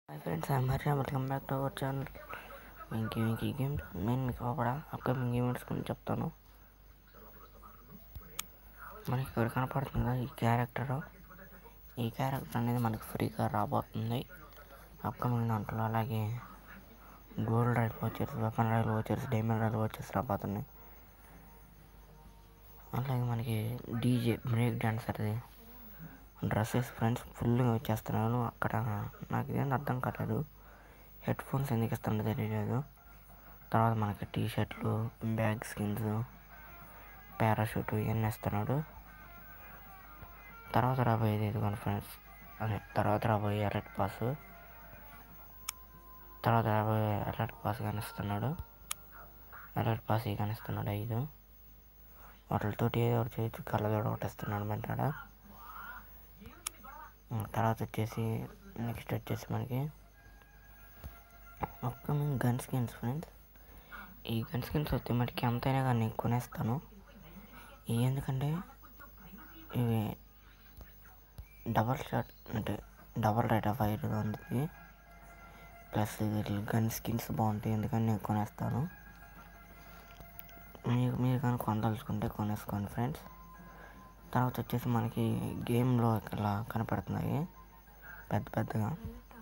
Hi friends, I'm Hari. Welcome back to our channel. Winky Games. నేను మీకు కూడా upcoming events గురించి చెప్తాను. మనకి ఇక్కడ కనపడుతుంది ఈ క్యారెక్టర్ అనేది మనకి ఫ్రీగా రాబోతుంది అప్కమింగ్ దాంట్లో. అలాగే గోల్డ్ రైల్ వచ్చేసి, వెపన్ రైల్ వచ్చేసి, డైమండ్ రైల్ వచ్చేసి రాబోతున్నాయి. అలాగే మనకి డీజే బ్రేక్ డాన్సర్ది డ్రెస్సెస్ ఫ్రెండ్స్ ఫుల్గా వచ్చేస్తున్నాను. అక్కడ నాకు ఇదేం అర్థం కాలేదు, హెడ్ ఫోన్స్ ఎందుకు ఇస్తుందో తెలియలేదు. తర్వాత మనకి టీ షర్ట్లు, బ్యాగ్ స్కిన్స్, పారాషూట్ ఇవన్నీ ఇస్తున్నాడు. తర్వాత రాబోయేది ఇదిగోండి ఫ్రెండ్స్, తర్వాత రాబోయే అలర్ట్ పాస్ కానిస్తున్నాడు. అలర్ట్ పాస్ కానిస్తున్నాడు 5 వాటితోటి ఏదో ఒకటి చేయొచ్చు. కళ్ళజోడ ఒకటి ఇస్తున్నాడు మెట్టాడ. తర్వాత వచ్చేసి నెక్స్ట్ వచ్చేసి మనకి అప్కమింగ్ గన్ స్కిన్స్ ఫ్రెండ్స్. ఈ గన్ స్కిన్స్ వస్తే మనకి ఎంతైనా కానీ నేను కొనేస్తాను. ఎందుకంటే ఇవి డబల్ షాట్ అంటే డబల్ రేట్ ఆఫ్ ఫైర్ ఉంది, ప్లస్ గన్ స్కిన్స్ బాగుంటాయి. ఎందుకని నేను కొనేస్తాను. మీరు కానీ కొనదలుచుకుంటే కొనేసుకోండి ఫ్రెండ్స్. తర్వాత వచ్చేసి మనకి గేమ్లో ఇలా కనపడుతున్నాయి పెద్దగా.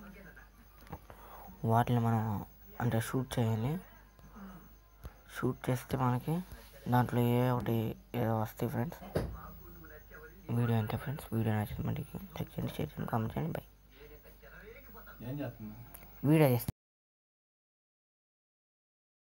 వాటిని మనం అంటే షూట్ చేయాలి. షూట్ చేస్తే మనకి దాంట్లో ఏదో వస్తాయి ఫ్రెండ్స్. వీడియో అంతే ఫ్రెండ్స్. వీడియో నచ్చింది మనకి లైక్ చేయండి, షేర్ చేయండి, కామెంట్ చేయండి. బై. వీడియో చేస్తాను.